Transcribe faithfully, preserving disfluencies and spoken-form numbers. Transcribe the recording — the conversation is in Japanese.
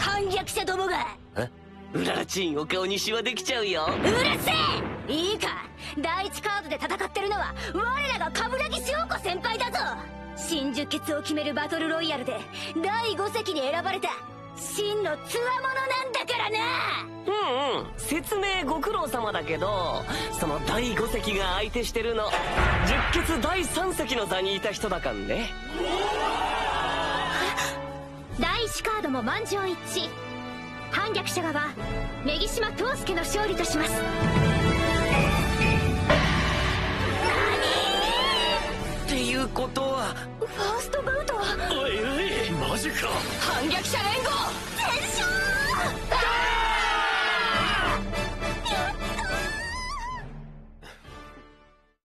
反逆者どもが。 えうららちんお顔にシワできちゃうよ。 うるせえ。いいか、第一カードで戦ってるのは我らが冠城翔子先輩だぞ。真珠決を決めるバトルロイヤルでだいご席に選ばれた真のつわものなんだからな。 うんうん、説明ご苦労様だけど、そのだいご席が相手してるの十決だいさん席の座にいた人だかんね。 だいいちカードも満場一致。反逆者側根岸島藤介の勝利とします。 っていうことはファーストバウトは。 おいおいマジか。 反逆者連合